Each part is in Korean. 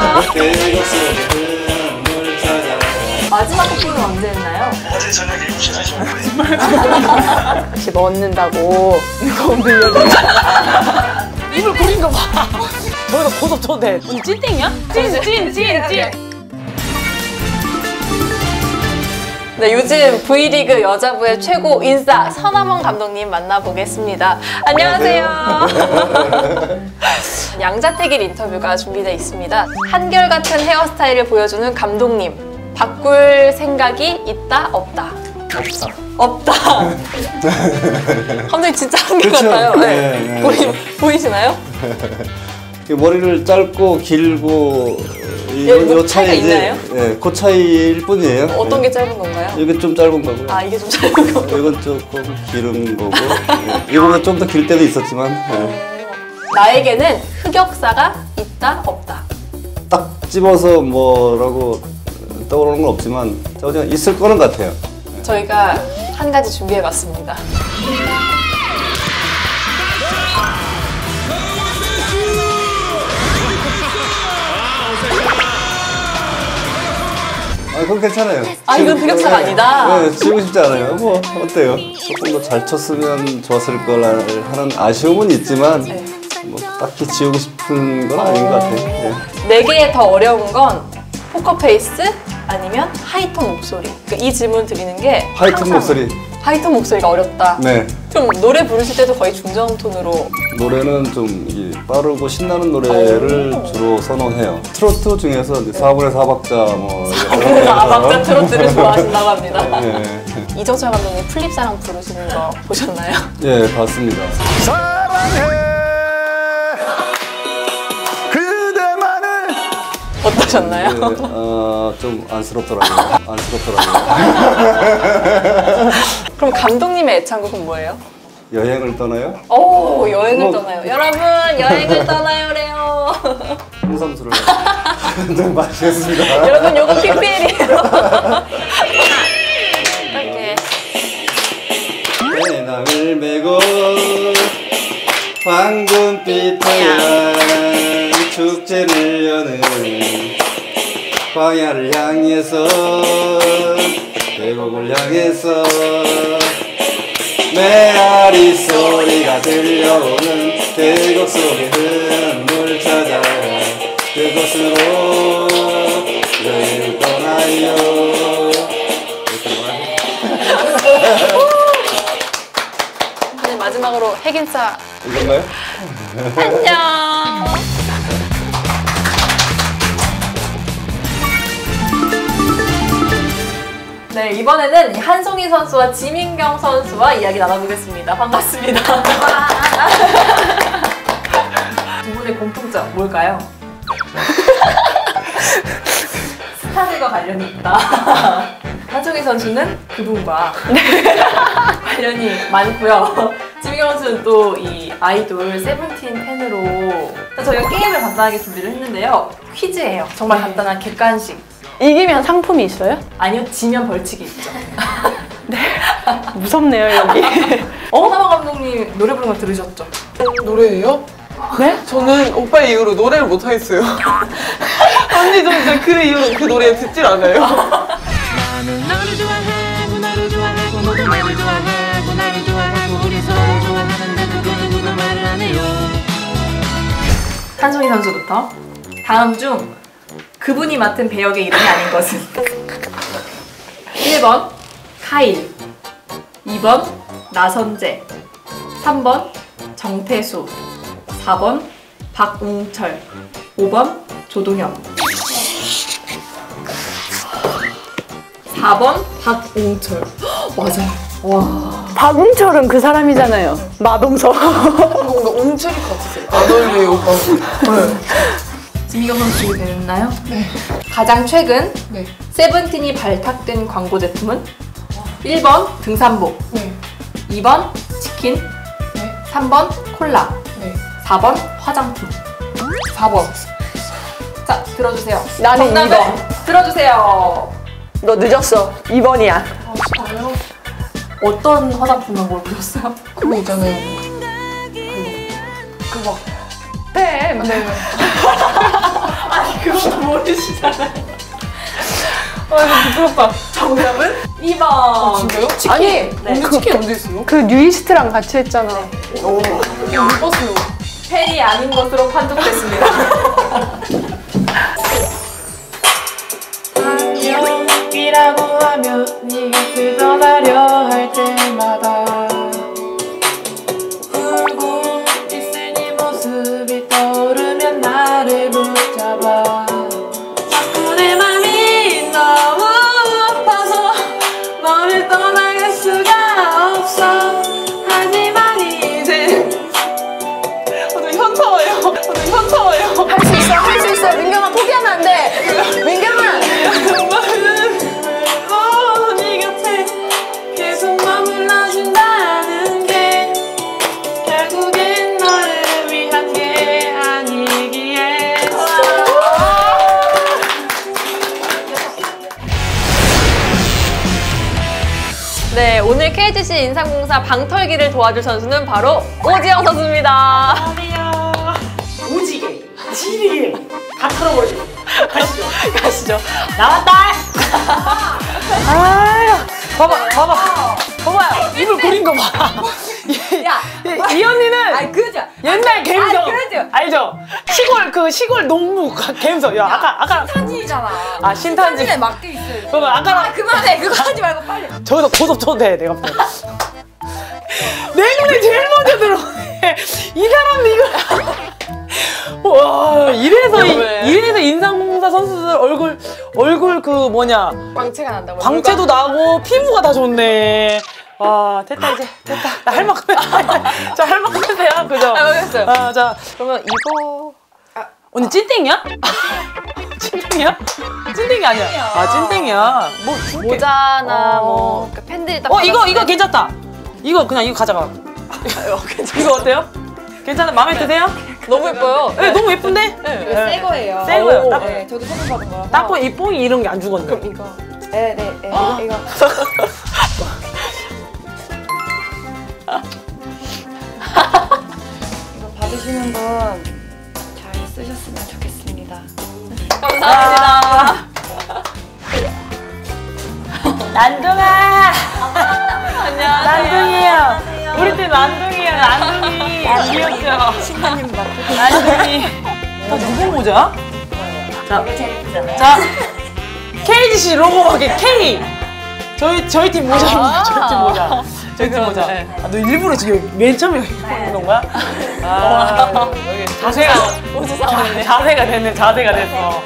마지막 커피는 언제 했나요? 어제 저녁 7시 45분에. 다시 먹는다고 누가 흔들려. 입을 고린 거 봐. 저희가 고속 초대. 오늘 찐땡이야? 찐. 네, 요즘 V리그 여자부의 최고 인싸 서남원 감독님 만나보겠습니다. 안녕하세요. 양자택일 인터뷰가 준비되어 있습니다. 한결같은 헤어스타일을 보여주는 감독님. 바꿀 생각이 있다, 없다? 없다. 감독님 진짜 한결같아요. 네. 보이시나요? 머리를 짧고 길고 뭐 차이가 있나요? 네, 그 차이일 뿐이에요. 어떤 게 짧은 건가요? 이게 좀 짧은 거고요. 아, 이게 좀 짧은 거고. 이건 조금 기른 거고. 이거보다 좀 더 길 때도 있었지만. 나에게는 흑역사가 있다, 없다? 딱 집어서 뭐라고 떠오르는 건 없지만 그냥 있을 거는 같아요. 저희가 한 가지 준비해봤습니다. 그건 괜찮아요. 아, 이건 흑역사가 아니다. 네, 지우고 싶지 않아요. 뭐 어때요? 조금 더 잘 쳤으면 좋았을 걸 하는 아쉬움은 있지만 네. 뭐 딱히 지우고 싶은 건 아닌 것 같아요. 네. 내게 더 어려운 건 포커페이스 아니면 하이톤 목소리. 그러니까 이 질문 드리는 게 하이톤 목소리. 하이톤 목소리가 어렵다. 네. 좀 노래 부르실 때도 거의 중저음 톤으로. 노래는 좀 빠르고 신나는 노래를 주로 선호해요. 트로트 중에서 이제 4분의 4박자 뭐. 4분의 4박자 트로트를 좋아하신다고 합니다. 네. 이정철 감독님 플립사랑 부르시는 거 보셨나요? 예, 봤습니다. 사랑해 그대만을. 어떠셨나요? 네, 좀 안쓰럽더라고요. 그럼 감독님의 애창곡은 뭐예요? 여행을 떠나요? 오, 여행을 떠나요. 여러분, 여행을 떠나요래요. 홍삼수를 한잔 마시겠습니다. 여러분, 요거 PPL이에요. 이렇게. 배낭을 메고 황금빛 태양 축제를 여는 광야를 향해서 계곡을 향해서 메아리 소리가 들려오는 계곡 속의 흙물 찾아 그곳으로 여행을 떠나요. 네, 마지막으로 핵인싸 이건가요? 안녕. 네, 이번에는 한송이 선수와 지민경 선수와 이야기 나눠보겠습니다. 반갑습니다. 두 분의 공통점 뭘까요? 스타들과 관련이 있다. 한송이 선수는 그분과 관련이 많고요. 지민경 선수는 또 이 아이돌 세븐틴 팬으로. 저희가 게임을 간단하게 준비를 했는데요. 퀴즈예요. 정말 간단한 객관식. 이기면 상품이 있어요? 아니요, 지면 벌칙이 있죠. 네. 무섭네요, 여기. 서남원 감독님 노래 부르는 거 들으셨죠? 노래예요? 네? 저는 오빠 이후로 노래를 못 하겠어요. 언니 저 진짜 그 이후로 그 노래 듣질 않아요. 나는 너를 좋아하고 너를 좋아하고 너도 나를 좋아하고 나를 좋아하고 우리 서로 좋아하는데도 그 누구 말을 안 해요. 한송이 선수부터. 다음 중 그분이 맡은 배역의 이름이 아닌 것은 1번 카일, 2번 나선재, 3번 정태수, 4번 박웅철, 5번 조동현. 4번 박웅철. 맞아요. 와. 박웅철은 그 사람이잖아요. 마동석. 뭔가 웅철일 것 같았어요. 나널리 오빠. 네. 지민경 선수 준비되셨나요? 네. 가장 최근 네. 세븐틴이 발탁된 광고 제품은 1번 등산복, 네. 2번 치킨, 네. 3번 콜라, 네. 4번 화장품. 4번. 자, 들어주세요. 나는 정답을 2번. 들어주세요. 너 늦었어. 2번이야. 아, 진짜요? 어떤 화장품 광고를 보셨어요? 그거 있잖아요. 그 막. 네. 네. 그것도 모르시잖아요. 아 이거 부끄럽다. 정답은 2번. 진짜요? 치킨. 아니, 언니 치킨 언제 했어요? 그 뉴이스트랑 같이 했잖아. 이거 못 봤어요. 팬이 아닌 것으로 판독됐습니다. 안녕이라고 하면 네가 쓰러나려 할 때마다 울고 있을 네 모습이 떠오르면 나를 붙잡아 자꾸 내 맘이 너무 아파서 너를 떠나갈 수가 없어 하지만 이제 현타와요. 현타와요. 할 수 있어, 할 수 있어. 민경아, 포기하면 안 돼. 민경아! 네 곁에 계속 머물러준다는 게 결국엔 너를 위한 게 아니기에 네, 오늘 KGC 인삼공사 방털기를 도와줄 선수는 바로 오지영 선수입니다. 오지게, 지리게 다 털어버리죠. 가시죠. 가시죠. 나왔다. 아유, 봐봐요. 입을 고린 거 봐. 야, 이 언니는 그죠? 옛날 갬성. 그죠? 알죠? 시골 농무 갬성. 야, 아까. 신탄지잖아. 아, 신탄지. 신탄지에 맞게 있어요. 그러면 아까랑 그만해. 그거 하지 말고 빨리. 저기서 고속 쳐도 돼, 내가 볼 때. 내 눈에 제일 먼저 들어오네. 이 사람도 이걸. 와, 이래서 인삼공사 선수들 얼굴 그 뭐냐. 광채가 난다고. 광채도 나고 피부가 다 좋네. 와, 됐다 이제. 됐다. 나 할 만큼 했다. 자, 할 만큼 했어요. 그죠? 알겠어요. 아, 자. 그러면 이거 언니 찐땡이야? 찐땡이야? 찐땡이 아니야. 아, 찐땡이야. 뭐 줄게. 모자나 어. 뭐 그러니까 팬들이 딱 이거 괜찮다. 이거 가져가. 이거 어때요? 괜찮아? 마음에 드세요? 너무 예뻐요. 네, 너무 예쁜데? 새 거예요. 새 거예요. 딱, 네, 저도 선물 받은 거라서. 딱 보면 이 뽕이 이런 게 안 죽었네. 그럼 이거. 네, 이거. 이거 받으시는 분 잘 쓰셨으면 좋겠습니다. 감사합니다. 난둥아! 안녕하세요. 난둥이에요. 우리 팀 난둥이에요. 난둥이. 귀엽죠? 신나님 맞고. 난둥이. 다 누구 모자? 자, KGC 로고하게 K. 저희 팀 모자입니다. 저희 팀 모자. 저희 팀 모자. 아, 너 일부러 지금 맨 처음에 입는 거야? 아, 여기 자세가 됐네. 자세가 됐어.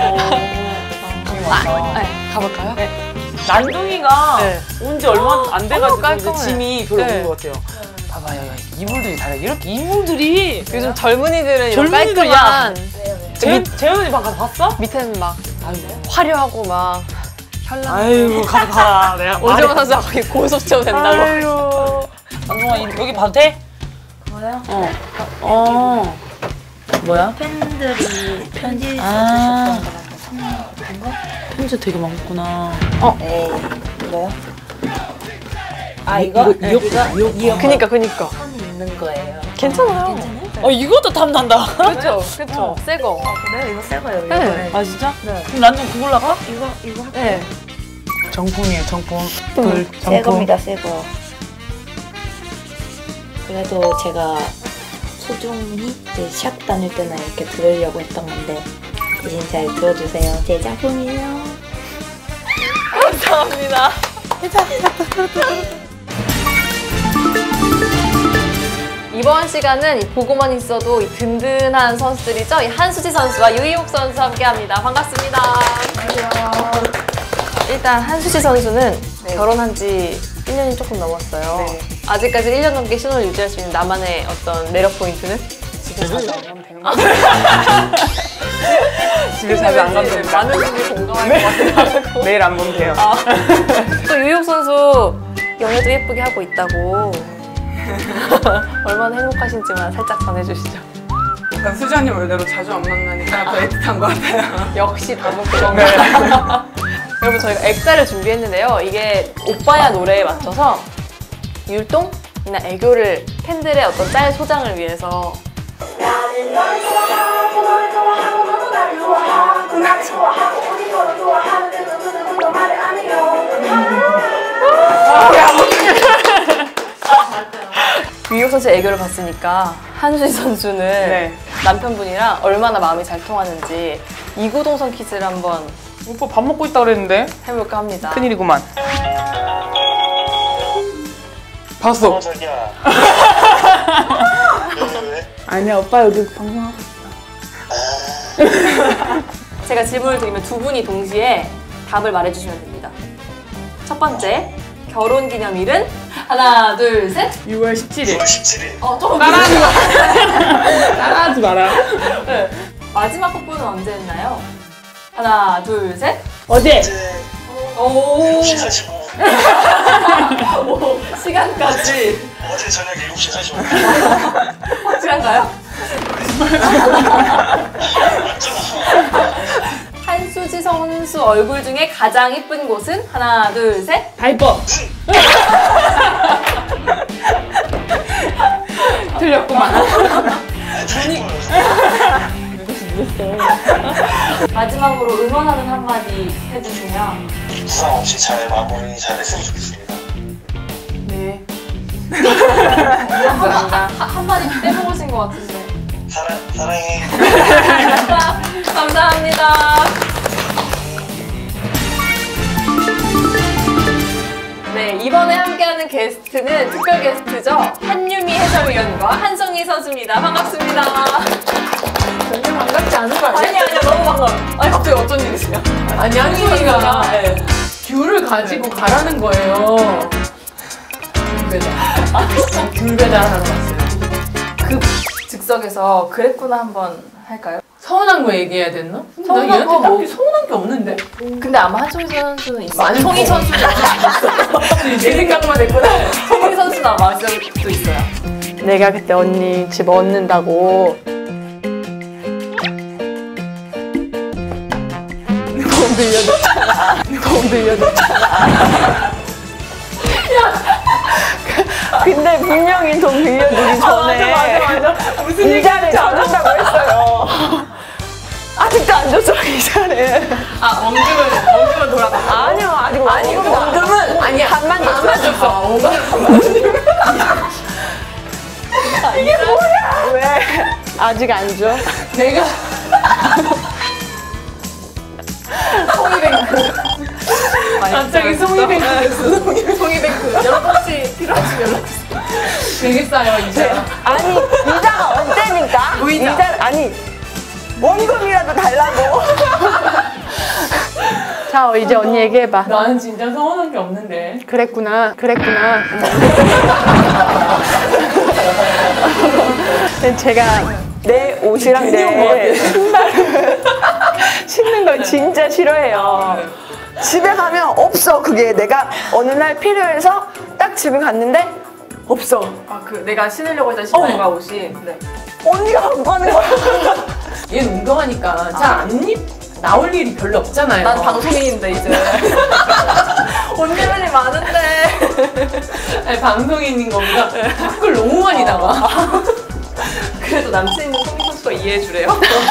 가볼까요? 난둥이가 온 지 얼마 안 돼가지고 이제 깔끔해. 짐이 별로 네. 없는 것 같아요. 봐봐요, 야, 이불들이 달라. 이렇게 이불들이 요즘 젊은이들은 이런 젊은이들, 깔끔한 재현이 방 가서 봤어? 밑에는 막 아이고, 화려하고 막 현란. 아이고 가봐. 내가 오지영 선수가 거기 고속체로 된다고. 아이고. 난둥아 여기 봐도 돼? 뭐요? 어. 뭐야? 팬들이 편지 아. 주셨던 거라서 선물 같은 거? 편지 되게 많구나. 네. 뭐요? 아 이거? 이거 그니까. 선이 있는 거예요. 괜찮아요. 이것도 탐난다. 그렇죠. 새 거. 그래 이거 새 거예요. 네. 이거는. 아 진짜? 그럼 난좀 그걸로 할까? 이거 네. 정품이에요, 정품. 새 겁니다, 새 거. 그래도 제가 소중히 이제 샵 다닐 때나 이렇게 들으려고 했던 건데 대신 잘 들어주세요. 제 작품이에요. 감사합니다. 이번 시간은 이 보고만 있어도 이 든든한 선수들이죠. 이 한수지 선수와 유희옥 선수 함께합니다. 반갑습니다. 일단 한수지 선수는 결혼한 지 1년이 조금 넘었어요. 아직까지 1년 넘게 신혼을 유지할 수 있는 나만의 어떤 매력 포인트는? 집에 자주 안 가면 되는 거 집에 자주 안 가면 되는 거 많은 분들이 공감할 것 같아요. 매일 안 보면 돼요. 또 유희옥 선수 연애도 예쁘게 하고 있다고. 얼마나 행복하신지만 살짝 전해주시죠. 약간 수지언니 원래대로 자주 안 만나니까 더 애틋한 것 같아요. 역시 답은 그건가요? 여러분 저희가 액자를 준비했는데요. 이게 오빠야 노래에 맞춰서 율동이나 애교를 팬들의 어떤 짤 소장을 위해서 나는 널 좋아하고 널 좋아하고 너도 날 좋아해 유희옥 선수의 애교를 봤으니까 한수희 선수는 네. 남편분이랑 얼마나 마음이 잘 통하는지 이구동성 퀴즈를 한번 오빠 밥 먹고 있다 그랬는데? 해볼까 합니다. 큰일이구만. 봤어. 자기야. 왜? 아니야, 오빠 여기 방송하고 있어. 제가 질문을 드리면 두 분이 동시에 답을 말해주시면 됩니다. 첫 번째, 결혼기념일은? 하나, 둘, 셋. 6월 17일. 17일. 조금 따라하지 마. 따라하지 마라. 네. 마지막 뽀뽀는 언제 했나요? 하나, 둘, 셋. 어제. 오. 7시 45분. 오, 시간까지. 어제 저녁 7시 45분. 확실한가요? 한수지 선수 얼굴 중에 가장 예쁜 곳은? 하나, 둘, 셋. 바이퍼. 틀렸구만. 마지막으로 응원하는 한마디 해주시면. 부상 없이 잘 마무리 잘했으면 좋겠습니다. 네. 감사합니다. 한마디 빼먹으신 것 같은데. 사랑해. 감사합니다. 네, 이번에 함께하는 게스트는 특별 게스트죠. 한유미 해설위원과 한송이 선수입니다. 반갑습니다. 전혀 반갑지 않은 거 아니야? 아니요, 너무 반가워요. 아니, 갑자기 어쩐 일이세요? 아니 한송이가 네. 귤을 가지고 가라는 거예요. 귤 배달하러 왔어요. 그 즉석에서 그랬구나 한번 할까요? 서운한 거 얘기해야 됐나? 나 서운한 얘한테 거 뭐- 딱히 서운한 게 없는데. 근데 아마 한송이 선수는 있어요. 많은 송이 거. 선수는 내 생각만 했구나. 송이 선수는 아마 있을 수도 있어요. 내가 그때 언니 집 얻는다고. 돈 빌려줬잖아. 돈 빌려줬잖아. 근데 분명히 돈 빌려주기 전에 무슨 이자를 져준다고 했어요. 아직도 안 줬어, 이자를. 아, 원금은 돌아가. 아니요, 아직 원금은 아니야. 반만 줬어. 이게 뭐야? 왜? 아직 안 줘? 내가 송이뱅크. 갑자기 송이뱅크 됐어. 송이뱅크. 여러분 혹시 필요하시면 연락주세요. 되게 싸요 이제. 아니, 이자가 언제니까? 무이자. 아니, 원금이라도 달라고. 자, 이제 언니 얘기해봐. 나는 진짜 서운한 게 없는데. 그랬구나. 제가 내 옷이랑 내 신발을 신는 걸 진짜 싫어해요. 집에 가면 없어. 그게 내가 어느 날 필요해서 딱 집에 갔는데 없어. 아, 내가 신으려고 했던 신발과 옷이. 네. 언니가 갖고 가는 거야. 얘는 운동하니까 잘 안 나올 일이 별로 없잖아요. 난 방송인인데 이제. 언니들이 많은데. 아니, 방송인인 거보다 댓글 너무 많이 나와. 그래도 남친 있는 송이 선수가 이해해주래요.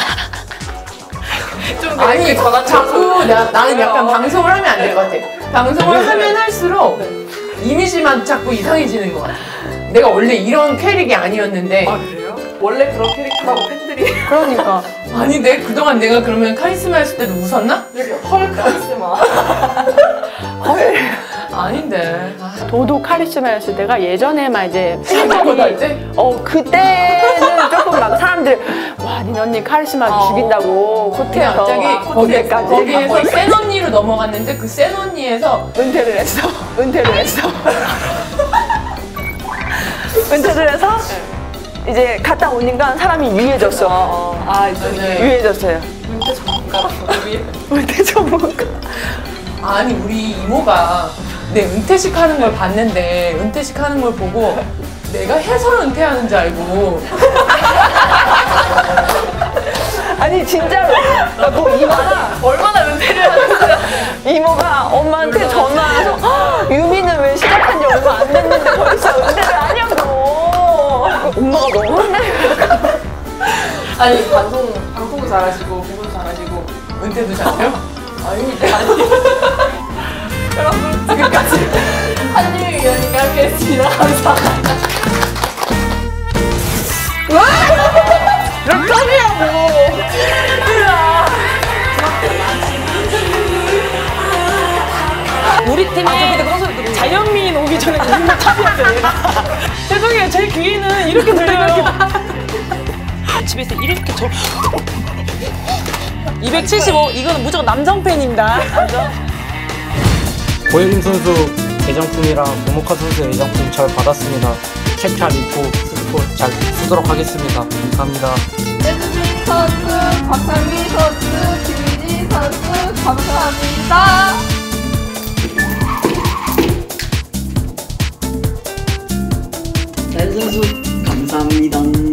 좀 아니 자꾸 나는 약간 방송을 하면 안 될 것 같아. 방송을 하면 할수록 이미지만 자꾸 이상해지는 것 같아. 내가 원래 이런 캐릭이 아니었는데. 아, 그래요? 원래 그런 캐릭터라고 팬들이. 그러니까. 아니 그동안 내가 그러면 카리스마 했을 때도 웃었나? 헐 카리스마. 헐. 아닌데. 도도 카리스마였을 때가 예전에만 이제 생각보다 이제? 그때는 조금 막 사람들 와, 니 언니 카리스마 죽인다고 근데 호텔에서 갑자기 거기까지 거기에서 센 언니로 넘어갔는데 그 센 언니에서 은퇴를 했어. 은퇴를 해서 이제 갔다 오니까 사람이 유해졌어. 아, 이제 유해졌어요. 문제 전문가라서 위에. 은퇴 전문가. 아니 우리 이모가 내 은퇴식 하는 걸 봤는데 은퇴식 하는 걸 보고 내가 해서 은퇴하는 줄 알고 아니 진짜로 뭐 이모가 얼마나 은퇴를 하셨어요? 이모가 엄마한테 전화해서 유미는 왜 시작한 지 얼마 안 됐는데 벌써 은퇴를 하냐고. 엄마가 너무 혼나요. 아니, 방송도 잘하시고, 공부도 잘하시고. 은퇴도 잘해요? 아니. 여러분, 지금까지 한유미 위원님과 함께 했습니다. 감사합니다. 몇 점이라고. 우리 팀에 자연미인 오기 전에 우리만 탑이었어요. 얘가. 죄송해요. 제 귀에는 이렇게 들려요. 집에서 이렇게 275. 이거는 무조건 남성 팬입니다. 고혜림 선수 애정품이랑 모모카 선수 애정품 잘 받았습니다. 책 잘 읽고 스포 잘 쓰도록 하겠습니다. 감사합니다. 배수진 선수, 박상민 선수, 김민희 선수 감사합니다. 잘 선수 감사합니다.